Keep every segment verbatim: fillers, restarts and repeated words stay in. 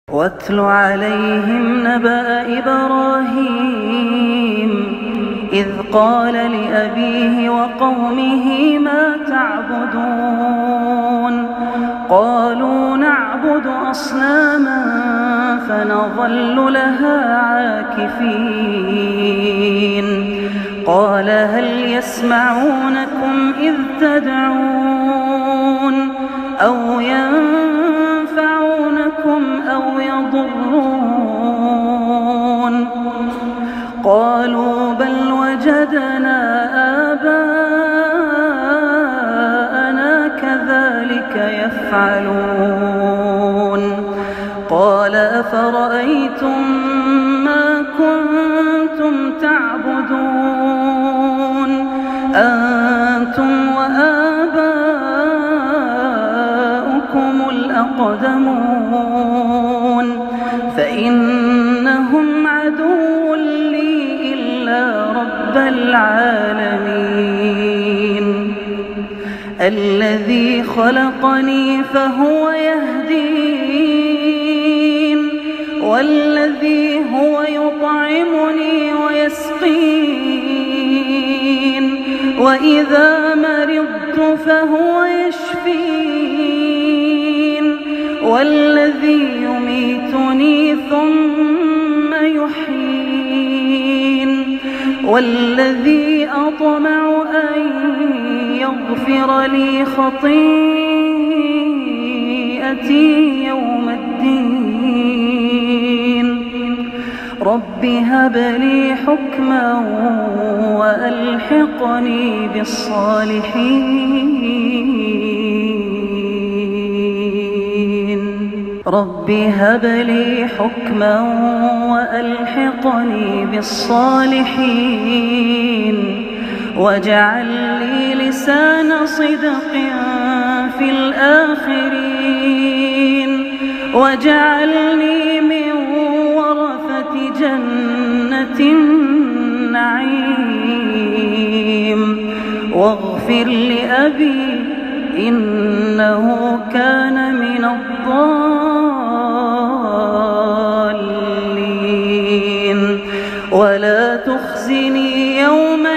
واتل عليهم نبأ إبراهيم إذ قال لأبيه وقومه ما تعبدون قالوا نعبد أصناما فنظل لها عاكفين قال هل يسمعونكم إذ تدعون أو ينفعونكم أو يضرون قالوا بل وجدنا آباءنا كذلك يفعلون قال أفرأيتم ما كنتم تعبدون أنتم وآباؤكم الأقدمون فإنهم عدو لي إلا رب العالمين الذي خلقني فهو يهدين والذي هو يطعمني ويسقين وإذا مرضت فهو يشفين والذي يميتني ثم يحيين والذي أطمع أن يغفر لي خطيئتي يوم الدين رب هب لي حكما وألحقني بالصالحين رب هب لي حكما وألحقني بالصالحين واجعل لي لسان صدق في الآخرين واجعلني من ورثة جنة النعيم واغفر لأبي إنه كان من الضالين ولا تخزني يوم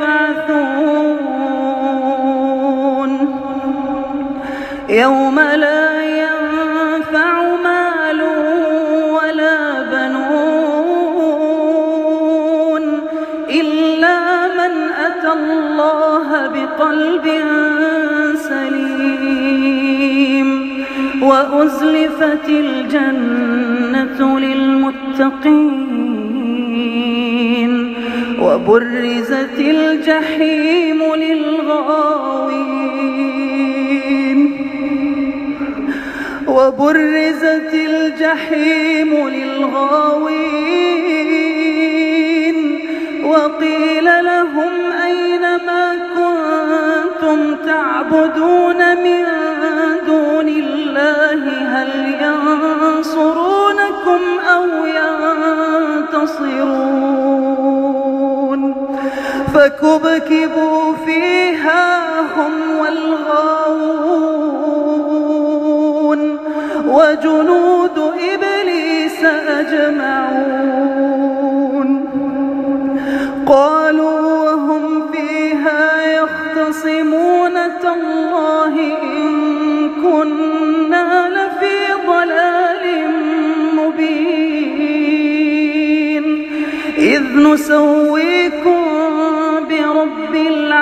يبعثون يوم لا ينفع مال ولا بنون إلا من أتى الله بقلب سليم وأزلفت الجنة للمتقين وبرزت الجحيم للغاوين وبرزت الجحيم للغاوين وقيل لهم أين ما كنتم تعبدون من دون الله هل ينصرونكم أو ينتصرون فكبكبوا فيها هم والغاوون وجنود إبليس أجمعون قالوا وهم فيها يختصمون تالله إن كنا لفي ضلال مبين إذ نسويكم برب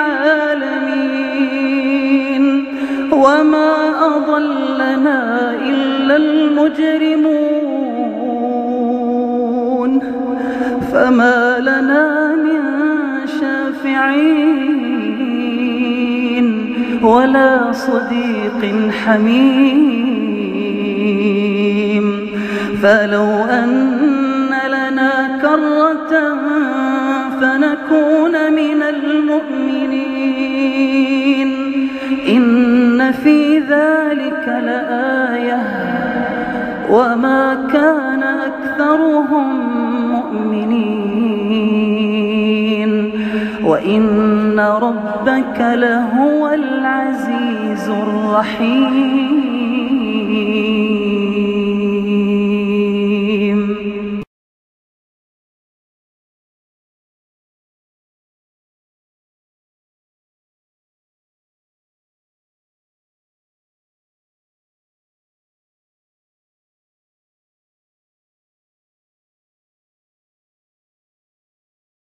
العالمين وما أضلنا إلا المجرمون فما لنا من شافعين ولا صديق حميم فلو أن لنا كرة فنكون من المؤمنين إن في ذلك لآية وما كان أكثرهم مؤمنين وإن ربك لهو العزيز الرحيم.